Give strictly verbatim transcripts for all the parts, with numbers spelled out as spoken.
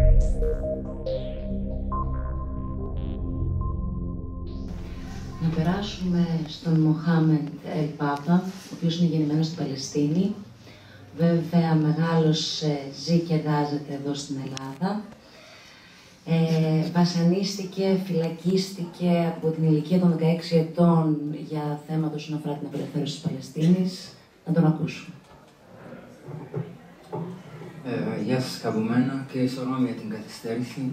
Να περάσουμε στον Μοχάμεντ Ελ Πάπα, ο οποίος είναι γεννημένος στην Παλαιστίνη. Βέβαια, μεγάλωσε, ζει και εργάζεται εδώ στην Ελλάδα. Ε, βασανίστηκε, φυλακίστηκε από την ηλικία των δεκαέξι ετών για θέματα όσον αφορά την απελευθέρωση της Παλαιστίνης. Να τον ακούσουμε. Ε, γεια σας και από μένα και συγγνώμη για την καθυστέρηση.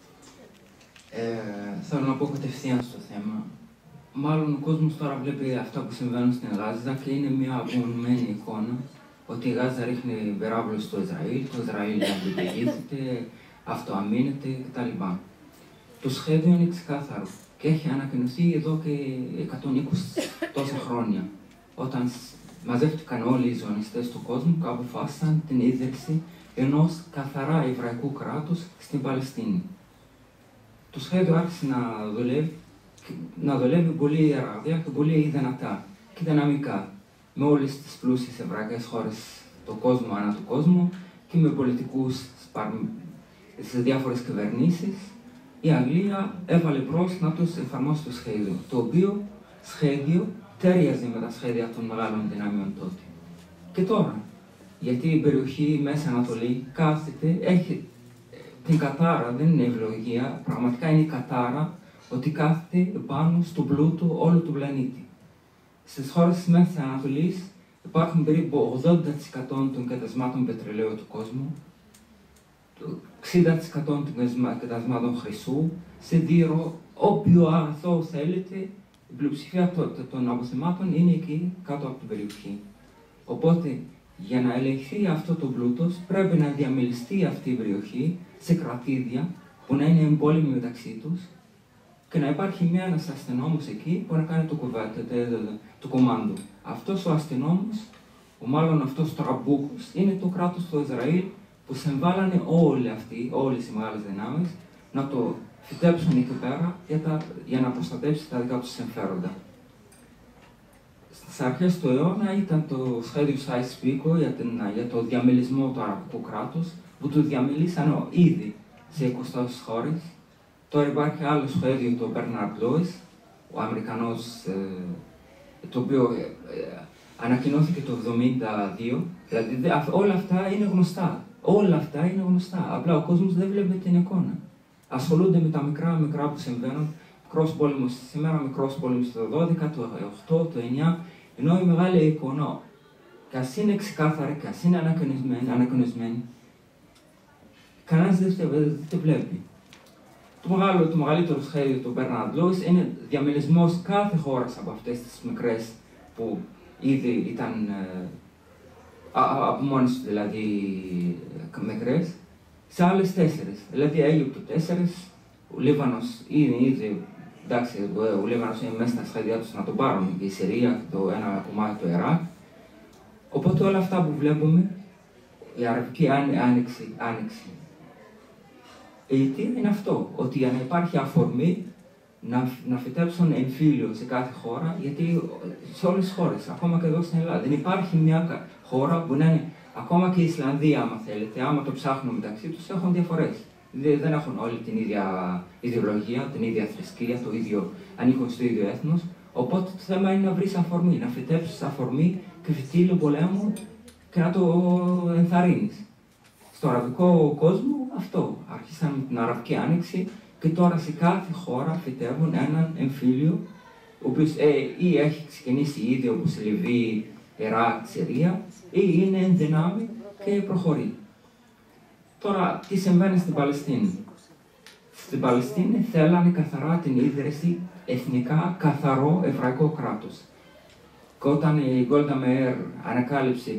Ε, θέλω να πω κατευθείαν στο θέμα. Μάλλον ο κόσμος τώρα βλέπει αυτά που συμβαίνουν στην Γάζα και είναι μια απομονωμένη εικόνα ότι η Γάζα ρίχνει βεράβλους στο Ισραήλ, το Ισραήλ αντιπηγίζεται, αυτοαμήνεται κτλ. Το σχέδιο είναι ξεκάθαρο και έχει ανακοινωθεί εδώ και εκατόν είκοσι τόσα χρόνια, όταν μαζεύτηκαν όλοι οι ζωνιστές του κόσμου και αποφάσισαν την ίδρυση ενός καθαρά εβραϊκού κράτους στην Παλαιστίνη. Το σχέδιο άρχισε να δουλεύει, να δουλεύει πολύ αραγδαία και πολύ δυνατά και δυναμικά με όλες τις πλούσιες εβραϊκές χώρες του κόσμου ανά του κόσμου και με πολιτικούς σε διάφορες κυβερνήσεις. Η Αγγλία έβαλε μπρος να τους εφαρμόσει το σχέδιο, το οποίο σχέδιο τέριαζε με τα σχέδια των μεγάλων δυνάμεων τότε. Και τώρα, γιατί η περιοχή Μέση Ανατολή κάθεται, έχει την κατάρα, δεν είναι ευλογία, πραγματικά είναι η κατάρα ότι κάθεται πάνω στον πλούτο όλου του πλανήτη. Στις χώρες της Μέσης Ανατολής υπάρχουν περίπου ογδόντα τοις εκατό των κατασμάτων πετρελαίου του κόσμου, εξήντα τοις εκατό των κατασμάτων χρυσού, σιδήρο, όποιο αγαθό θέλετε, η πλειοψηφία των αποθεμάτων είναι εκεί κάτω από την περιοχή. Οπότε, για να ελεγχθεί αυτό το πλούτος, πρέπει να διαμελιστεί αυτή η περιοχή σε κρατήδια που να είναι εμπόλεμοι μεταξύ τους και να υπάρχει μια ένας αστυνόμος εκεί που να κάνει το κουβάτι, το κομμάντο. Αυτός ο αστυνόμος, ο μάλλον αυτός ο τραμπούκος, είναι το κράτος του Ισραήλ που συμβάλλανε όλοι αυτοί, όλες οι μεγάλες δυνάμεις, να το φυτέψουν εκεί πέρα για, τα, για να προστατεύσει τα δικά τους συμφέροντα. Στις αρχές του αιώνα ήταν το σχέδιο Σάις-Πίκο για, για το διαμελισμό του αραβικού κράτους, που το διαμελήσαν ήδη σε είκοσι τόσες χώρες. Τώρα υπάρχει άλλο σχέδιο, το Μπέρναρντ Λούις, ο Αμερικανός, ε, το οποίο ε, ε, ανακοινώθηκε το εβδομήντα δύο. Δηλαδή δε, όλα αυτά είναι γνωστά. Όλα αυτά είναι γνωστά. Απλά ο κόσμος δεν βλέπει την εικόνα. Ασχολούνται με τα μικρά μικρά που συμβαίνουν. Μικρός πόλεμος σήμερα, μικρός πόλεμος το δώδεκα, το οκτώ, το εννιά. Ενώ η μεγάλη εικόνα, και ας είναι ξεκάθαρη, και ας είναι ανακοινωσμένη, ανακοινωσμένη κανένας δεν τη βλέπει. Το, μεγάλο, το μεγαλύτερο σχέδιο του Μπέρναρντ Λούις είναι διαμελισμός κάθε χώρας από αυτές τις μικρές που ήδη ήταν ε, από μόνες τους δηλαδή μικρές, σε άλλες τέσσερις. Δηλαδή Αίγυπτο τέσσερις, ο Λίβανος είναι ήδη, εντάξει, ο Λίβανος είναι μέσα στα σχέδιά τους να το πάρουν, και η Συρία, το ένα κομμάτι του Ιράκ. Οπότε όλα αυτά που βλέπουμε, η αραβική άνοιξη, άνοιξη γιατί είναι αυτό, ότι για να υπάρχει αφορμή να, να φυτέψουν εμφύλιο σε κάθε χώρα, γιατί σε όλες τις χώρες, ακόμα και εδώ στην Ελλάδα, δεν υπάρχει μια χώρα που να είναι, ακόμα και η Ισλανδία, άμα θέλετε, άμα το ψάχνουν μεταξύ τους, έχουν διαφορές. Δεν έχουν όλοι την ίδια ιδεολογία, την ίδια θρησκεία, το ίδιο, ανήκουν στο ίδιο έθνος. Οπότε το θέμα είναι να βρεις αφορμή, να φυτέψεις αφορμή και φυτίλιο πολέμου και να το ενθαρρύνεις. Στο αραβικό κόσμο αυτό. Άρχισαν με την Αραβική Άνοιξη και τώρα σε κάθε χώρα φυτεύουν έναν εμφύλιο, ο οποίος ε, ή έχει ξεκινήσει ήδη όπως η Λιβύη, Ιράκ, Συρία, ή είναι εν δυνάμει και προχωρεί. Τώρα, τι συμβαίνει στην Παλαιστίνη. Στην Παλαιστίνη θέλανε καθαρά την ίδρυση εθνικά καθαρό εβραϊκό κράτος. Και όταν η Γκόλντα Μεϊέρ ανακάλυψε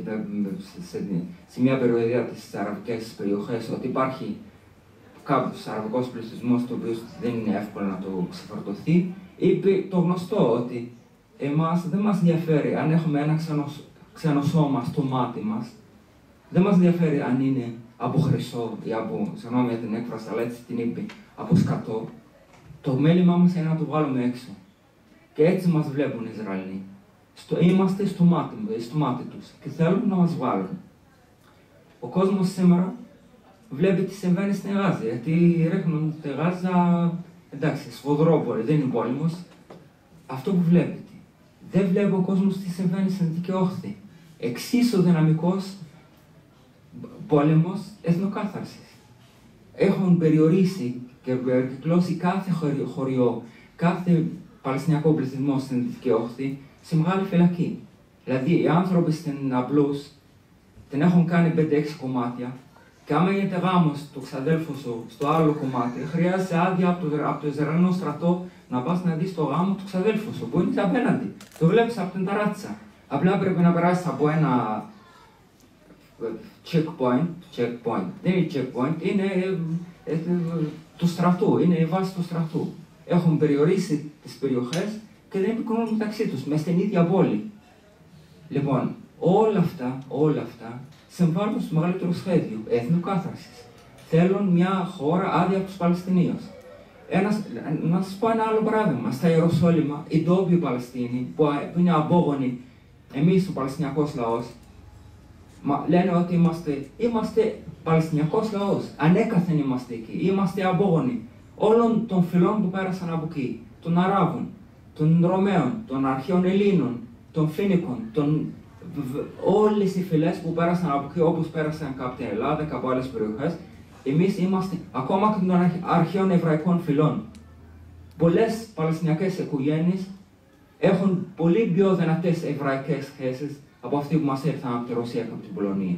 σε μια περιοδία της αραβικές περιοχές ότι υπάρχει κάποιος αραβικός πληθυσμός το οποίο δεν είναι εύκολο να το ξεφορτωθεί, είπε το γνωστό ότι εμάς δεν μας ενδιαφέρει αν έχουμε ένα ξένο σώμα στο μάτι μας, δεν μας ενδιαφέρει αν είναι από χρυσό ή από, συγγνώμη για την έκφραση, αλλά έτσι την είπε, από σκατό. Το μέλημά μας είναι να το βγάλουμε έξω. Και έτσι μας βλέπουν οι Ισραηλοί. Στο, είμαστε στο μάτι, στο μάτι τους και θέλουν να μας βγάλουν. Ο κόσμος σήμερα βλέπει τι συμβαίνει στην Γάζα. Γιατί ρίχνουν τη Γάζα, εντάξει, σφοδρόπορη, δεν είναι πόλεμος. Αυτό που βλέπετε. Δεν βλέπει ο κόσμος τι συμβαίνει στην Δυτική Όχθη. Εξίσου δυναμικός πόλεμος εθνοκάθαρσης. Έχουν περιορίσει και κυκλώσει κάθε χωριό, κάθε παλαιστινιακό πληθυσμό στην Δυτική Όχθη σε μεγάλη φυλακή. Δηλαδή, οι άνθρωποι στην Αμπλούς την έχουν κάνει πέντε έξι κομμάτια και άμα γίνεται γάμος του ξαδέλφου σου στο άλλο κομμάτι, χρειάζεται άδεια από το, από το Ισραηλινό στρατό να πας να δεις το γάμο του ξαδέλφου σου, που είναι απέναντι. Το βλέπεις από την ταράτσα. Απλά πρέπει να περάσεις από ένα checkpoint, checkpoint. Δεν είναι checkpoint, είναι ε, ε, του στρατού, είναι η βάση του στρατού. Έχουν περιορίσει τις περιοχές και δεν επικοινωνούν μεταξύ τους, μες στην ίδια πόλη. Λοιπόν, όλα αυτά, όλα αυτά συμβάλλουν στο μεγαλύτερο σχέδιο εθνοκάθαρσης. Θέλουν μια χώρα άδεια από τους Παλαιστινίους. Ένας, να σας πω ένα άλλο παράδειγμα. Στα Ιεροσόλυμα, οι ντόπιοι Παλαιστίνοι, που, που είναι απόγονοι, εμείς ο Παλαιστινιακός λαός, μα, λένε ότι είμαστε, είμαστε Παλαιστινιακός λαός. Ανέκαθεν είμαστε εκεί. Είμαστε απόγονοι όλων των φυλών που πέρασαν από εκεί. Των Αράβων, των Ρωμαίων, των αρχαίων Ελλήνων, των Φίνικων, των... όλες οι φυλές που πέρασαν από εκεί, όπως πέρασαν και από την Ελλάδα και από άλλες περιοχές, εμείς είμαστε ακόμα και των αρχαίων εβραϊκών φυλών. Πολλές παλαιστινιακές οικογένειες έχουν πολύ πιο δυνατές εβραϊκές σχέσεις από αυτοί που μας ήρθαν από τη Ρωσία και από την Πολωνία.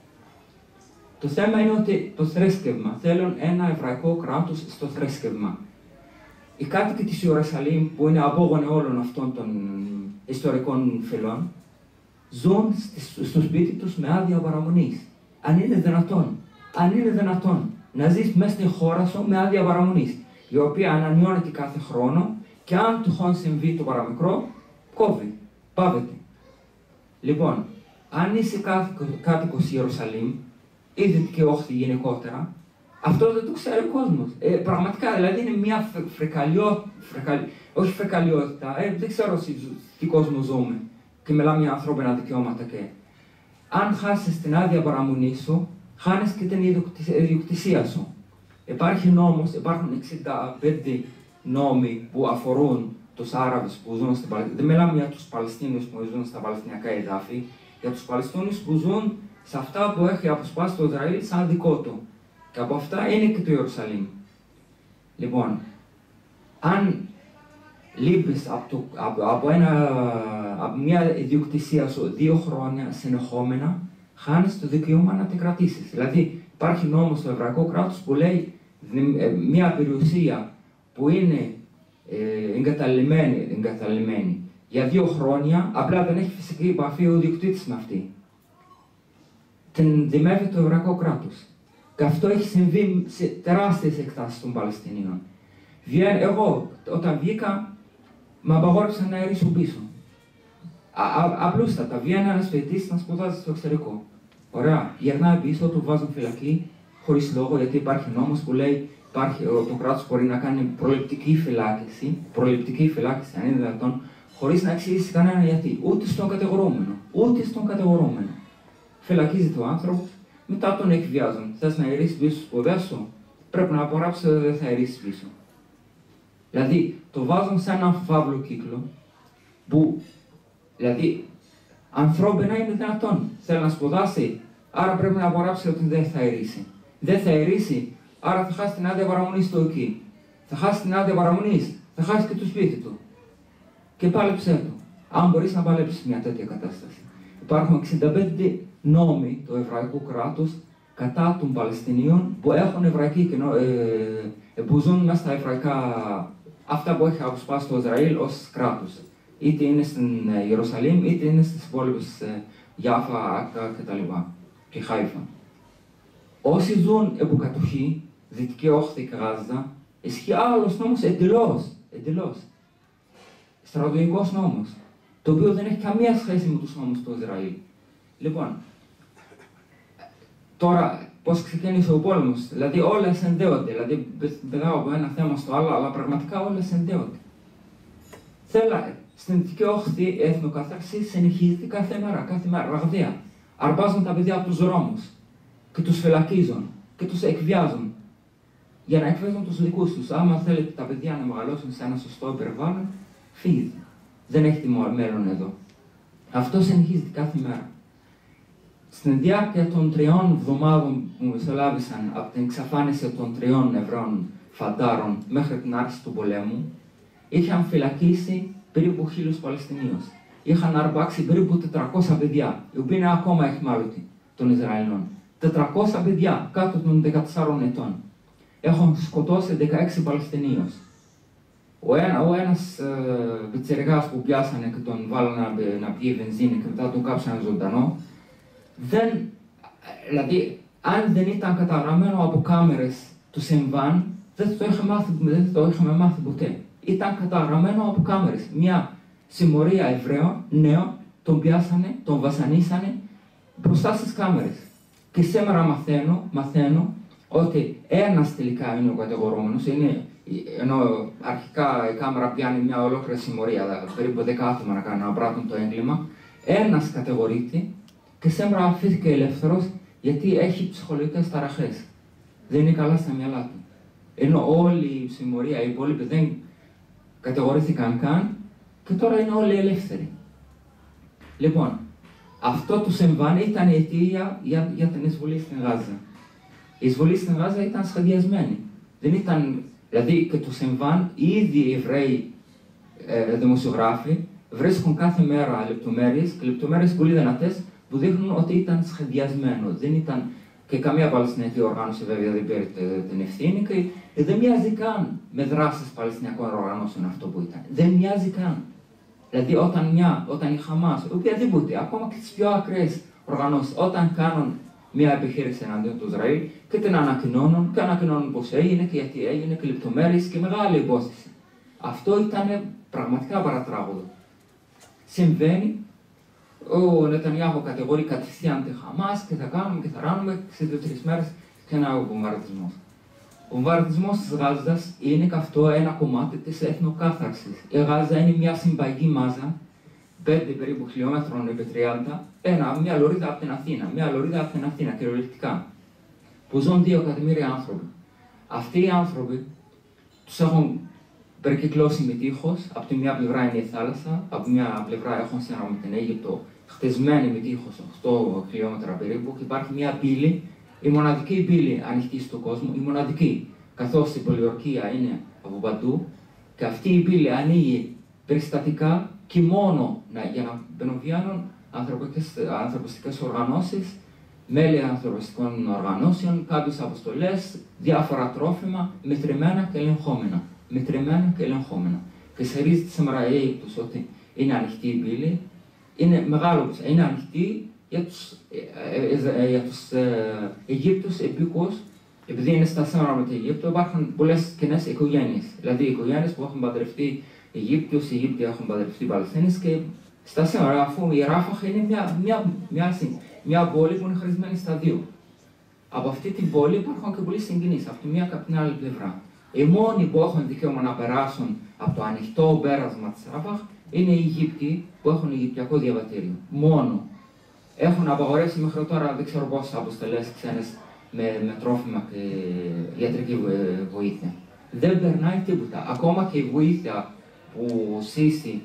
Το θέμα είναι ότι το θρήσκευμα, θέλουν ένα εβραϊκό κράτος στο θρήσκευμα. Οι κάτοικοι της Ιερουσαλήμ, που είναι απόγονοι όλων αυτών των ιστορικών φυλών, ζουν στο σπίτι τους με άδεια παραμονής. Αν είναι δυνατόν, αν είναι δυνατόν να ζεις μέσα στην χώρα σου με άδεια παραμονής, η οποία ανανεώνεται κάθε χρόνο και αν τυχόν συμβεί το παραμικρό, κόβει, πάβεται. Λοιπόν, αν είσαι κάτοικος Ιερουσαλήμ ή Δυτική Όχθη γενικότερα, αυτό δεν το ξέρει ο κόσμος. Ε, πραγματικά, δηλαδή είναι μια φρικαλιότητα, φρικαλ... όχι φρικαλιότητα, ε, δεν ξέρω σε τι κόσμο ζούμε και μιλάμε για ανθρώπινα δικαιώματα και. Αν χάσεις την άδεια παραμονή σου, χάνεις και την ιδιοκτησία σου. Υπάρχει νόμος, υπάρχουν εξήντα πέντε νόμοι που αφορούν τους Άραβες που ζουν στην Παλαιστίνη. Δεν μιλάμε για τους Παλαιστίνιους που ζουν στα Παλαιστινιακά εδάφη, για τους Παλαιστίνιους που ζουν σε αυτά που έχει αποσπάσει το Ισραήλ σαν δικό του. Και από αυτά είναι και το Ιερουσαλήμ. Λοιπόν, αν λείπεις από, από, από, ένα, από μια ιδιοκτησία σου δύο χρόνια συνεχόμενα, χάνεις το δικαίωμα να την κρατήσεις. Δηλαδή, υπάρχει νόμος στο εβραϊκό κράτος που λέει μια περιουσία που είναι ε, εγκαταλειμμένη, εγκαταλειμμένη για δύο χρόνια, απλά δεν έχει φυσική επαφή ο ιδιοκτήτης με αυτή. Την δημεύει το εβραϊκό κράτος. Και αυτό έχει συμβεί σε τεράστιες εκτάσεις των Παλαιστινίων. Βγαίνει, εγώ, όταν βγήκα, με απαγόρευσαν να ερήσω πίσω. Απλούστατα, βγαίνει ένας φοιτητής να σπουδάζει στο εξωτερικό. Ωραία, γυρνάει πίσω, του βάζουν φυλακή, χωρίς λόγο, γιατί υπάρχει νόμος που λέει υπάρχει, το κράτος μπορεί να κάνει προληπτική φυλάκιση, προληπτική φυλάκιση, αν είναι δυνατόν, χωρίς να εξηγήσει κανένα γιατί. Ούτε στον κατηγορούμενο, ούτε στον κατηγορούμενο. Φυλακίζεται ο άνθρωπος, μετά τον εκβιάζουν. Θες να ειρίσεις πίσω στις σπουδές σου, πρέπει να απογράψεις ότι δεν θα ειρίσεις πίσω. Δηλαδή, το βάζουν σε έναν φαύλο κύκλο, που, δηλαδή, ανθρώπινα είναι δυνατόν. Θέλει να σπουδάσει, άρα πρέπει να απογράψει ότι δεν θα ειρήσει. Δεν θα ειρήσει, άρα θα χάσει την άδεια παραμονής του εκεί. Θα χάσει την άδεια παραμονής, θα χάσει και το σπίτι του. Και πάλεψέ του. Αν μπορείς να παλέψεις μια τέτοια κατάσταση. Υπάρχουν εξήντα πέντε νόμοι του εβραϊκού κράτους κατά των Παλαιστινίων που έχουν εβραϊκή κοινό, ε, που ζουν μέσα στα εβραϊκά, αυτά που έχει αποσπάσει το Ισραήλ ως κράτος. Είτε είναι στην Ιερουσαλήμ, είτε είναι στις υπόλοιπες ε, Γιάφα, Άκα κτλ. Και Χάιφα. Όσοι ζουν υποκατοχή, Δυτική Όχθη και Γάζα, ισχύει άλλος νόμος εντελώς, εντελώς. Στρατιωτικός νόμος, το οποίο δεν έχει καμία σχέση με τους νόμους του Ισραήλ. Λοιπόν, τώρα πώς ξεκίνησε ο πόλεμος, δηλαδή όλα συνδέονται, δηλαδή πετάω από ένα θέμα στο άλλο, αλλά πραγματικά όλα συνδέονται. Θέλα, στην Δυτική Όχθη η εθνοκαθαρσή συνεχίζεται κάθε μέρα, κάθε μέρα, ραγδαία. Αρπάζουν τα παιδιά από τους δρόμους και τους φυλακίζουν. και τους εκβιάζουν. Για να εκβιάζουν τους δικούς τους. Άμα θέλετε τα παιδιά να μεγαλώσουν σε ένα σωστό περιβάλλον, φύγετε. Δεν έχετε μέλλον εδώ. Αυτό συνεχίζεται κάθε μέρα. Στην διάρκεια των τριών εβδομάδων που μεσολάβησαν από την εξαφάνιση των τριών Εβραίων φαντάρων μέχρι την άρση του πολέμου, είχαν φυλακίσει περίπου χίλιους Παλαιστινίους. Είχαν αρπάξει περίπου τετρακόσια παιδιά, οι οποίοι είναι ακόμα εχμάλωτοι των Ισραηλινών. τετρακόσια παιδιά κάτω των δεκατεσσάρων ετών. Έχουν σκοτώσει δεκαέξι Παλαιστινίους. Ο, ένα, ο ένας ε, πιτσιρικάς που πιάσανε και τον βάλανε να, να πιει βενζίνη και μετά τον κάψανε ζωντανό, δεν, δηλαδή, αν δεν ήταν καταγραμμένο από κάμερες του συμβάν, δεν το είχαμε μάθει, δεν το είχαμε μάθει ποτέ. Ήταν καταγραμμένο από κάμερες. Μια συμμορία Εβραίων, νέων, τον πιάσανε, τον βασανίσανε μπροστά στις κάμερες. Και σήμερα μαθαίνω, μαθαίνω ότι ένας τελικά είναι ο κατηγορούμενος, είναι, ενώ αρχικά η κάμερα πιάνει μια ολόκληρη συμμορία, περίπου δέκα άτομα να κάνουν να πράττουν το έγκλημα, ένας κατηγορείται και σήμερα αφήθηκε ελεύθερος γιατί έχει ψυχολογικές ταραχές. Δεν είναι καλά στα μυαλά του. Ενώ όλη η συμμορία, οι υπόλοιποι δεν κατηγορήθηκαν καν και τώρα είναι όλοι ελεύθεροι. Λοιπόν, αυτό το συμβάν ήταν η αιτία για, για την εισβολή στην Γάζα. Η εισβολή στην Γάζα ήταν σχεδιασμένη. Δεν ήταν, δηλαδή και το συμβάν, ήδη οι Εβραίοι ε, δημοσιογράφοι βρίσκουν κάθε μέρα λεπτομέρειες και λεπτομέρειες πολύ δυνατές που δείχνουν ότι ήταν σχεδιασμένο. Δεν ήταν και καμία Παλαιστινιακή οργάνωση βέβαια δεν πήρε την ευθύνη και δεν μοιάζει καν με δράσεις Παλαιστινιακών οργανώσεων αυτό που ήταν. Δεν μοιάζει καν. Δηλαδή όταν, μια, όταν η Χαμάς, οποιαδήποτε, ακόμα και τις πιο ακραίες οργανώσεις, όταν κάνουν μια επιχείρηση εναντίον του Ισραήλ και την ανακοινώνουν και ανακοινώνουν πώς έγινε και γιατί έγινε και λεπτομέρειες και μεγάλη υπόθεση. Αυτό ήταν πραγματικά παρατράγωδο. Συμβαίνει, ο Νετανιάχου κατηγορεί κατευθείαν τη Χαμάς και θα κάνουμε και θα ράνουμε σε δύο-τρεις μέρες και ένα βομβαρδισμό. Ο βομβαρδισμός της Γάζας είναι και αυτό ένα κομμάτι της εθνοκάθαρσης. Η Γάζα είναι μια συμπαγή μάζα, πέντε περίπου χιλιόμετρων επί τριάντα, ένα, μια λωρίδα από την Αθήνα, μια λωρίδα από την Αθήνα, κυριολεκτικά, που ζουν δύο εκατομμύρια άνθρωποι. Αυτοί οι άνθρωποι τους έχουν περικυκλώσει με τείχος, από τη μια πλευρά είναι η θάλασσα, από τη μια πλευρά έχουν σύνορα με την Αίγυπτο, χτεσμένη με τείχος οκτώ χιλιόμετρα περίπου, και υπάρχει μια πύλη, η μοναδική πύλη ανοιχτή στον κόσμο, η μοναδική, καθώς η πολιορκία είναι από παντού, και αυτή η πύλη ανοίγει περιστατικά και μόνο να, για να μπαινοβιάνουν ανθρωπιστικές οργανώσεις, μέλη ανθρωπιστικών οργανώσεων, κάποιες αποστολές, διάφορα τρόφιμα, μετρημένα και ελεγχόμενα. Μετρημένα και ελεγχόμενα. Και σερίζεται σήμερα η Αίγυπτος ότι είναι ανοιχτή η πύλη, είναι μεγάλο, είναι ανοιχτή για τους, ε, ε, για τους ε, Αιγύπτους επίκους, επειδή είναι στα σύνορα με την Αιγύπτο, υπάρχουν πολλές κοινές οικογένειες. Δηλαδή οικογένειες που έχουν παντρευτεί Αιγύπτιους, οι Αιγύπτιοι έχουν παντρευτεί Παλαιστίνες και στα σύνορα, αφού η Ράφαχ είναι μια, μια, μια, μια πόλη που είναι χωρισμένη στα δύο. Από αυτή την πόλη υπάρχουν και πολλοί συγγενείς, από τη μία και από την άλλη πλευρά. Οι μόνοι που έχουν δικαίωμα να περάσουν από το ανοιχτό πέρασμα της Ράφαχ είναι οι Αιγύπτιοι που έχουν Αιγυπτιακό διαβατήριο. Μόνο. Έχουν απαγορεύσει μέχρι τώρα δεν ξέρω πόσες αποστολές ξένες με, με τρόφιμα και ιατρική βοήθεια. Δεν περνάει τίποτα. Ακόμα και η βοήθεια που Σίση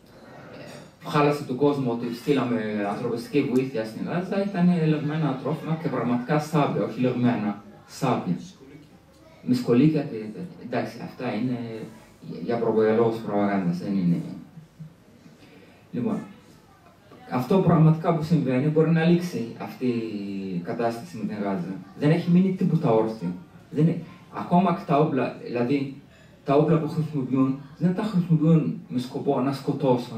χάλασε του κόσμου ότι στείλαμε ανθρωπιστική βοήθεια στην Ελλάδα ήταν λεγμένα τρόφιμα και πραγματικά σάμπια, όχι λεγμένα, σάμπια. Με σκολίκια, εντάξει, αυτά είναι για προβολός προπαγάνδας, δεν είναι. Λοιπόν, αυτό πραγματικά που συμβαίνει μπορεί να λήξει αυτή η κατάσταση με την Γάζα. Δεν έχει μείνει τίποτα όρθιο. Δεν είναι, ακόμα και τα όπλα, δηλαδή τα όπλα που χρησιμοποιούν, δεν τα χρησιμοποιούν με σκοπό να σκοτώσουν.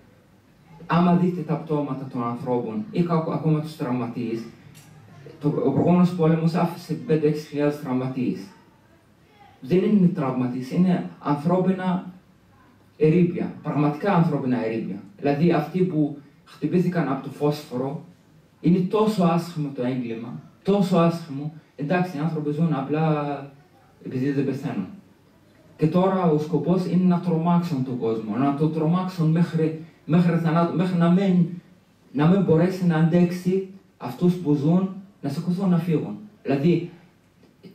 Άμα δείτε τα πτώματα των ανθρώπων ή ακόμα τους τραυματίες, το, ο προηγούμενος πόλεμος άφησε πέντε έξι χιλιάδες τραυματίες. Δεν είναι τραυματίες, είναι ανθρώπινα ερείπια, πραγματικά ανθρώπινα ερείπια. Δηλαδή αυτοί που χτυπήθηκαν από το φόσφορο, είναι τόσο άσχημο το έγκλημα, τόσο άσχημο, εντάξει οι άνθρωποι ζουν απλά επειδή δεν πεθαίνουν. Και τώρα ο σκοπός είναι να τρομάξουν τον κόσμο, να το τρομάξουν μέχρι, μέχρι, θανάτου, μέχρι να, μην, να μην μπορέσει να αντέξει αυτούς που ζουν, να σηκωθούν να φύγουν. Δηλαδή,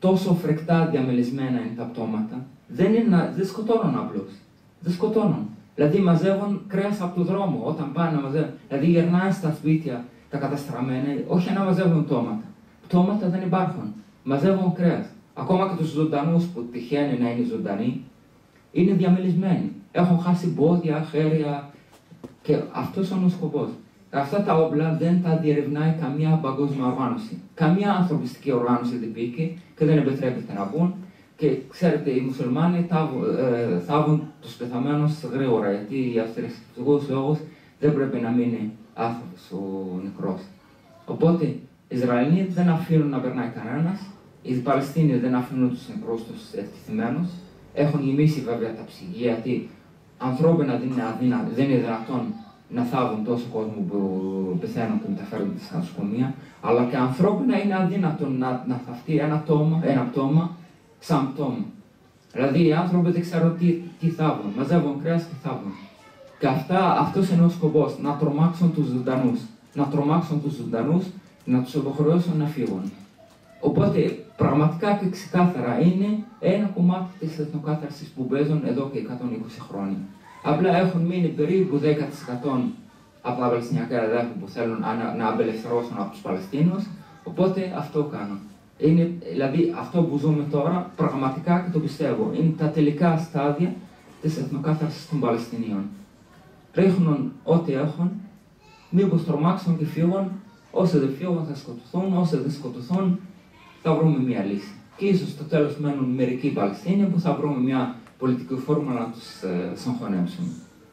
τόσο φρεκτά διαμελισμένα είναι τα πτώματα, δεν, είναι, δεν σκοτώνουν απλώς. Δεν σκοτώνουν. Δηλαδή μαζεύουν κρέας από το δρόμο όταν πάνε να μαζεύουν. Δηλαδή γυρνάνε στα σπίτια τα καταστραμμένα, όχι να μαζεύουν πτώματα. Πτώματα δεν υπάρχουν. Μαζεύουν κρέας. Ακόμα και τους ζωντανούς που τυχαίνει να είναι ζωντανοί, είναι διαμελισμένοι. Έχουν χάσει πόδια, χέρια και αυτός είναι ο σκοπός. Αυτά τα όπλα δεν τα διερευνάει καμία παγκόσμια οργάνωση. Καμία ανθρωπιστική οργάνωση δεν μπήκε και δεν επιτρέπεται να μπουν. Και ξέρετε, οι μουσουλμάνοι ε, θάβουν τους πεθαμένους γρήγορα, γιατί για αυστηριστικούς λόγους δεν πρέπει να μείνει άνθρωπος ο νεκρός. Οπότε, οι Ισραηλοί δεν αφήνουν να περνάει κανένας, οι Παλαιστίνοι δεν αφήνουν τους νεκρούς τους εκτεθειμένους. Έχουν γεμίσει βέβαια τα ψυγεία, γιατί ανθρώπινα δεν είναι, αδύνα, δεν είναι δυνατόν να θάβουν τόσο κόσμο που πεθαίνουν και μεταφέρονται στα νοσοκομεία, αλλά και ανθρώπινα είναι αδύνατο να, να θαυτεί ένα, τόμα, ένα πτώμα σαν πτώμα. Δηλαδή οι άνθρωποι δεν ξέρουν τι, τι θάβουν, μαζεύουν κρέας και θάβουν. Και αυτά, αυτός είναι ο σκοπός, να τρομάξουν τους ζωντανούς. Να τρομάξουν τους ζωντανούς, να τους υποχρεώσουν να φύγουν. Οπότε πραγματικά και ξεκάθαρα είναι ένα κομμάτι της εθνοκάθαρσης που παίζουν εδώ και εκατόν είκοσι χρόνια. Απλά έχουν μείνει περίπου δέκα τοις εκατό από τα Παλαιστινιακά εδάφη που θέλουν να, να απελευθερώσουν από τους Παλαιστίνους, οπότε αυτό κάνουν. Είναι, δηλαδή αυτό που ζούμε τώρα, πραγματικά και το πιστεύω, είναι τα τελικά στάδια της εθνοκάθαρσης των Παλαιστινίων. Ρίχνουν ό,τι έχουν, μήπως τρομάξουν και φύγουν, όσοι δεν φύγουν θα σκοτωθούν, όσοι δεν σκοτωθούν θα βρούμε μια λύση. Και ίσως στο τέλος μένουν μερικοί Παλαιστίνοι που θα βρούμε μια πολιτική φόρμουλα να τους ε, συγχωνεύσουμε.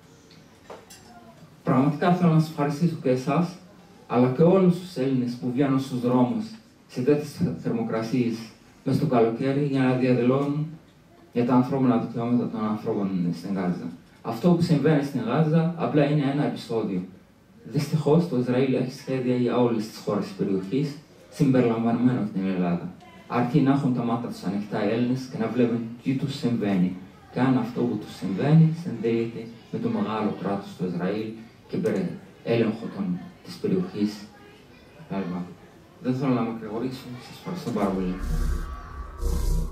Πραγματικά θέλω να σας ευχαριστήσω και εσάς, αλλά και όλους τους Έλληνες που βγαίνουν στους δρόμους σε τέτοιες θερμοκρασίες μες στο καλοκαίρι για να διαδηλώνουν για τα ανθρώπινα δικαιώματα των ανθρώπων στην Γάζα. Αυτό που συμβαίνει στην Γάζα απλά είναι ένα επεισόδιο. Δυστυχώς το Ισραήλ έχει σχέδια για όλες τις χώρες της περιοχής, συμπεριλαμβανομένου την Ελλάδα. Αρκεί να έχουν τα μάτια τους ανοιχτά οι Έλληνες και να βλέπουν τι τους συμβαίνει. Και αν αυτό που τους συμβαίνει συνδέεται με το μεγάλο κράτος του Ισραήλ και έλεγχο της περιοχής. Δεν θέλω να μακρηγορήσω, σας ευχαριστώ πάρα πολύ.